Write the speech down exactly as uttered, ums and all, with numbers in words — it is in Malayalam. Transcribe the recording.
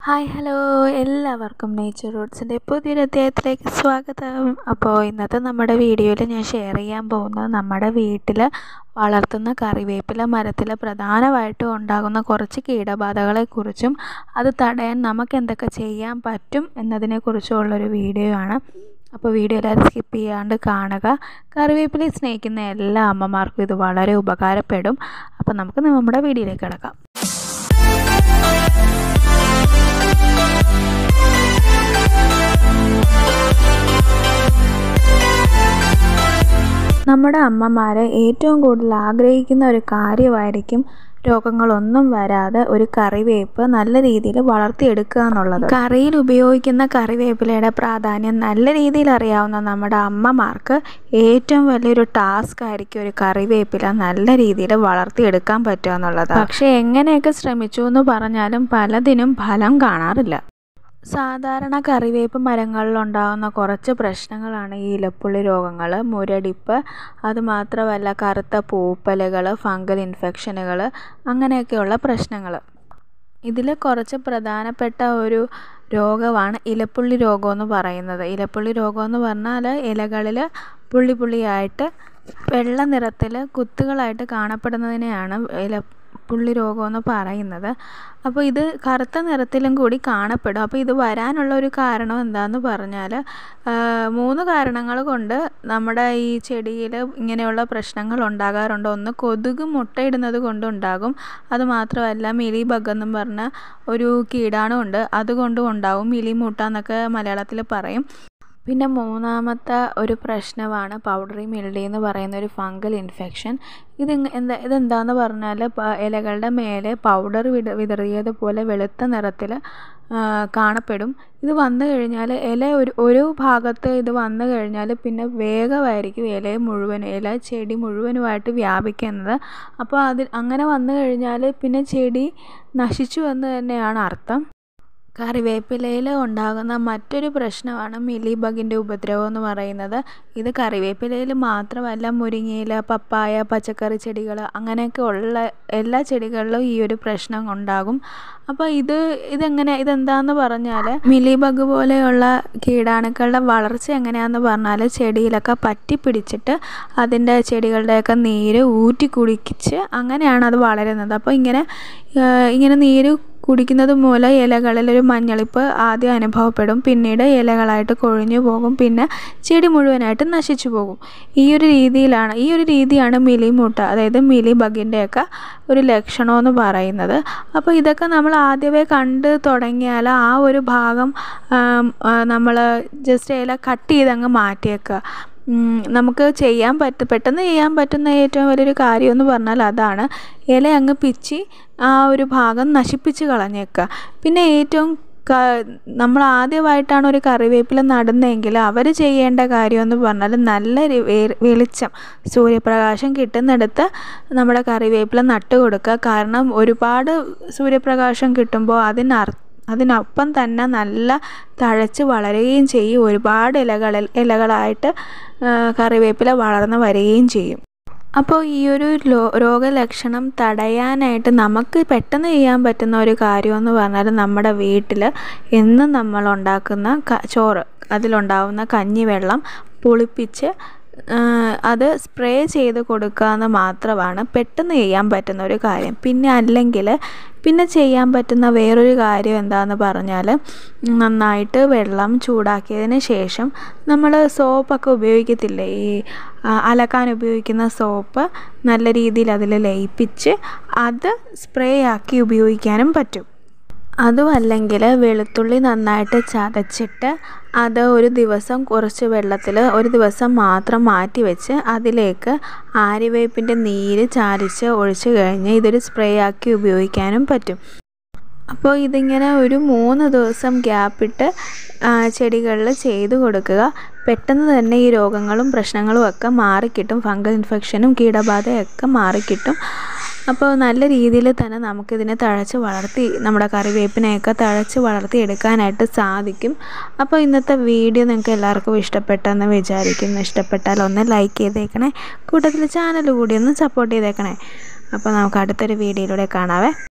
ഹായ് ഹലോ എല്ലാവർക്കും നേച്ചർ റൂട്ട്സിൻ്റെ പുതിയൊരു അധ്യായത്തിലേക്ക് സ്വാഗതം. അപ്പോൾ ഇന്നത്തെ നമ്മുടെ വീഡിയോയിൽ ഞാൻ ഷെയർ ചെയ്യാൻ പോകുന്നത് നമ്മുടെ വീട്ടിൽ വളർത്തുന്ന കറിവേപ്പില മരത്തിൽ പ്രധാനമായിട്ടും ഉണ്ടാകുന്ന കുറച്ച് കീടബാധകളെക്കുറിച്ചും അത് തടയാൻ നമുക്ക് എന്തൊക്കെ ചെയ്യാൻ പറ്റും എന്നതിനെക്കുറിച്ചുള്ളൊരു വീഡിയോ ആണ്. അപ്പോൾ വീഡിയോ എല്ലാവരും സ്കിപ്പ് ചെയ്യാണ്ട് കാണുക. കറിവേപ്പില സ്നേഹിക്കുന്ന എല്ലാ അമ്മമാർക്കും ഇത് വളരെ ഉപകാരപ്പെടും. അപ്പോൾ നമുക്ക് നമ്മുടെ വീഡിയോയിലേക്ക് കിടക്കാം. നമ്മുടെ അമ്മമാർ ഏറ്റവും കൂടുതൽ ആഗ്രഹിക്കുന്ന ഒരു കാര്യമായിരിക്കും രോഗങ്ങളൊന്നും വരാതെ ഒരു കറിവേപ്പ് നല്ല രീതിയിൽ വളർത്തിയെടുക്കുക എന്നുള്ളത്. കറിയിൽ ഉപയോഗിക്കുന്ന കറിവേപ്പിലയുടെ പ്രാധാന്യം നല്ല രീതിയിൽ അറിയാവുന്ന നമ്മുടെ അമ്മമാർക്ക് ഏറ്റവും വലിയൊരു ടാസ്ക് ആയിരിക്കും ഒരു കറിവേപ്പില നല്ല രീതിയിൽ വളർത്തിയെടുക്കാൻ പറ്റുക എന്നുള്ളത്. പക്ഷേ എങ്ങനെയൊക്കെ ശ്രമിച്ചു എന്ന് പറഞ്ഞാലും പലതിനും ഫലം കാണാറില്ല. സാധാരണ കറിവേപ്പ് മരങ്ങളിലുണ്ടാകുന്ന കുറച്ച് പ്രശ്നങ്ങളാണ് ഈ ഇലപ്പുള്ളി രോഗങ്ങൾ, മുരടിപ്പ്, അതുമാത്രമല്ല കറുത്ത പൂപ്പലുകൾ, ഫംഗൽ ഇൻഫെക്ഷനുകൾ, അങ്ങനെയൊക്കെയുള്ള പ്രശ്നങ്ങൾ. ഇതിൽ കുറച്ച് പ്രധാനപ്പെട്ട ഒരു രോഗമാണ് ഇലപ്പുള്ളി രോഗമെന്ന് പറയുന്നത്. ഇലപ്പുള്ളി രോഗമെന്ന് പറഞ്ഞാൽ ഇലകളിൽ പുള്ളി പുള്ളിയായിട്ട് വെള്ള നിറത്തിൽ കുത്തുകളായിട്ട് കാണപ്പെടുന്നതിനെയാണ് ഇല പുള്ളി രോഗമെന്ന് പറയുന്നത്. അപ്പോൾ ഇത് കറുത്ത നിറത്തിലും കൂടി കാണപ്പെടും. അപ്പോൾ ഇത് വരാനുള്ള ഒരു കാരണം എന്താണെന്ന് പറഞ്ഞാൽ മൂന്ന് കാരണങ്ങൾ കൊണ്ട് നമ്മുടെ ഈ ചെടിയിൽ ഇങ്ങനെയുള്ള പ്രശ്നങ്ങൾ ഉണ്ടാകാറുണ്ട്. ഒന്ന്, കൊതുക് മുട്ടയിടുന്നത് കൊണ്ടുണ്ടാകും. അതുമാത്രമല്ല മിലി ബഗ് എന്നും പറഞ്ഞ ഒരു കീടാണുണ്ട്, അതുകൊണ്ടും ഉണ്ടാകും. മിലി മൂട്ട എന്നൊക്കെ മലയാളത്തിൽ പറയും. പിന്നെ മൂന്നാമത്തെ ഒരു പ്രശ്നമാണ് പൗഡറി മിൽഡി എന്ന് പറയുന്ന ഒരു ഫംഗൽ ഇൻഫെക്ഷൻ. ഇത് എന്താ ഇതെന്താണെന്ന് പറഞ്ഞാൽ ഇലകളുടെ മേലെ പൗഡർ വിട വിതറിയതുപോലെ വെളുത്ത നിറത്തിൽ കാണപ്പെടും. ഇത് വന്നു കഴിഞ്ഞാൽ ഇല ഒരു ഒരു ഭാഗത്ത് ഇത് വന്നു കഴിഞ്ഞാൽ പിന്നെ വേഗമായിരിക്കും ഇല മുഴുവൻ ഇല ചെടി മുഴുവനുമായിട്ട് വ്യാപിക്കുന്നത്. അപ്പോൾ അതിൽ അങ്ങനെ വന്നു കഴിഞ്ഞാൽ പിന്നെ ചെടി നശിച്ചു എന്ന് തന്നെയാണ് അർത്ഥം. കറിവേപ്പിലയിൽ ഉണ്ടാകുന്ന മറ്റൊരു പ്രശ്നമാണ് മിലി ബഗിൻ്റെ ഉപദ്രവം എന്ന് പറയുന്നത്. ഇത് കറിവേപ്പിലയിൽ മാത്രമല്ല, മുരിങ്ങയില, പപ്പായ, പച്ചക്കറി ചെടികൾ, അങ്ങനെയൊക്കെ ഉള്ള എല്ലാ ചെടികളിലും ഈ ഒരു പ്രശ്നം ഉണ്ടാകും. അപ്പോൾ ഇത് ഇതെങ്ങനെ ഇതെന്താണെന്ന് പറഞ്ഞാൽ മിലി ബഗ് പോലെയുള്ള കീടാണുക്കളുടെ വളർച്ച എങ്ങനെയാണെന്ന് പറഞ്ഞാൽ ചെടിയിലൊക്കെ പറ്റി പിടിച്ചിട്ട് അതിൻ്റെ ചെടികളുടെയൊക്കെ നീര് ഊറ്റി കുടിച്ച് അങ്ങനെയാണ് അത് വളരുന്നത്. അപ്പോൾ ഇങ്ങനെ ഇങ്ങനെ നീര് കുടിക്കുന്നത് മൂലം ഇലകളിലൊരു മഞ്ഞളിപ്പ് ആദ്യം അനുഭവപ്പെടും. പിന്നീട് ഇലകളായിട്ട് കൊഴിഞ്ഞു പോകും. പിന്നെ ചെടി മുഴുവനായിട്ട് നശിച്ചു പോകും. ഈ ഒരു രീതിയിലാണ് ഈ ഒരു രീതിയാണ് മിലി മൂട്ട, അതായത് മിലി ബഗിൻ്റെയൊക്കെ ഒരു ലക്ഷണമെന്ന് പറയുന്നത്. അപ്പോൾ ഇതൊക്കെ നമ്മൾ ആദ്യമേ കണ്ട് തുടങ്ങിയാൽ ആ ഒരു ഭാഗം നമ്മൾ ജസ്റ്റ് ഇല കട്ട് ചെയ്തങ്ങ് മാറ്റിയേക്കുക. നമുക്ക് ചെയ്യാൻ പറ്റും പെട്ടെന്ന് ചെയ്യാൻ പറ്റുന്ന ഏറ്റവും വലിയൊരു കാര്യമെന്ന് പറഞ്ഞാൽ അതാണ്. ഇല അങ്ങ് പിച്ചി ആ ഒരു ഭാഗം നശിപ്പിച്ച് കളഞ്ഞേക്കുക. പിന്നെ ഏറ്റവും ക നമ്മൾ ആദ്യമായിട്ടാണ് ഒരു കറിവേപ്പില നടുന്നതെങ്കിൽ അവർ ചെയ്യേണ്ട കാര്യമെന്ന് പറഞ്ഞാൽ നല്ല വെളിച്ചം, സൂര്യപ്രകാശം കിട്ടുന്നിടത്ത് നമ്മുടെ കറിവേപ്പില നട്ട് കൊടുക്കുക. കാരണം ഒരുപാട് സൂര്യപ്രകാശം കിട്ടുമ്പോൾ അതിനർത്ഥം അതിനൊപ്പം തന്നെ നല്ല തഴച്ച് വളരുകയും ചെയ്യും. ഒരുപാട് ഇലകളിൽ ഇലകളായിട്ട് കറിവേപ്പില വളർന്നു വരികയും ചെയ്യും. അപ്പോൾ ഈ ഒരു രോഗലക്ഷണം തടയാനായിട്ട് നമുക്ക് പെട്ടെന്ന് ചെയ്യാൻ പറ്റുന്ന ഒരു കാര്യമെന്ന് പറഞ്ഞാൽ നമ്മുടെ വീട്ടിൽ എന്നും നമ്മൾ ഉണ്ടാക്കുന്ന ചോറ്, അതിലുണ്ടാവുന്ന കഞ്ഞിവെള്ളം പുളിപ്പിച്ച് അത് സ്പ്രേ ചെയ്ത് കൊടുക്കുക എന്ന് മാത്രമാണ് പെട്ടെന്ന് ചെയ്യാൻ പറ്റുന്ന ഒരു കാര്യം. പിന്നെ അല്ലെങ്കിൽ പിന്നെ ചെയ്യാൻ പറ്റുന്ന വേറൊരു കാര്യം എന്താണെന്ന് പറഞ്ഞാൽ നന്നായിട്ട് വെള്ളം ചൂടാക്കിയതിന് ശേഷം നമ്മൾ സോപ്പൊക്കെ ഉപയോഗിക്കത്തില്ലേ, ഈ അലക്കാൻ ഉപയോഗിക്കുന്ന സോപ്പ് നല്ല രീതിയിൽ അതിൽ ലയിപ്പിച്ച് അത് സ്പ്രേ ആക്കി ഉപയോഗിക്കാനും പറ്റും. അതുമല്ലെങ്കിൽ വെളുത്തുള്ളി നന്നായിട്ട് ചതച്ചിട്ട് അത് ഒരു ദിവസം കുറച്ച് വെള്ളത്തിൽ ഒരു ദിവസം മാത്രം മാറ്റി വെച്ച് അതിലേക്ക് ആര്യവേപ്പിൻ്റെ നീര് ചാലിച്ച് ഒഴിച്ച് കഴിഞ്ഞ് ഇതൊരു സ്പ്രേ ആക്കി ഉപയോഗിക്കാനും പറ്റും. അപ്പോൾ ഇതിങ്ങനെ ഒരു മൂന്ന് ദിവസം ഗ്യാപ്പിട്ട് ചെടികളിൽ ചെയ്തു കൊടുക്കുക. പെട്ടെന്ന് തന്നെ ഈ രോഗങ്ങളും പ്രശ്നങ്ങളും ഒക്കെ മാറിക്കിട്ടും. ഫംഗൽ ഇൻഫെക്ഷനും കീടബാധയൊക്കെ മാറിക്കിട്ടും. അപ്പോൾ നല്ല രീതിയിൽ തന്നെ നമുക്കിതിനെ തഴച്ച് വളർത്തി നമ്മുടെ കറിവേപ്പിനെയൊക്കെ തഴച്ച് വളർത്തി എടുക്കാനായിട്ട് സാധിക്കും. അപ്പോൾ ഇന്നത്തെ വീഡിയോ നിങ്ങൾക്ക് എല്ലാവർക്കും ഇഷ്ടപ്പെട്ടെന്ന് വിചാരിക്കുന്നു. ഇഷ്ടപ്പെട്ടാൽ ഒന്ന് ലൈക്ക് ചെയ്തേക്കണേ, കൂട്ടത്തിൽ ചാനൽ കൂടി ഒന്ന് സപ്പോർട്ട് ചെയ്തേക്കണേ. അപ്പോൾ നമുക്ക് അടുത്തൊരു വീഡിയോയിലൂടെ കാണാവേ.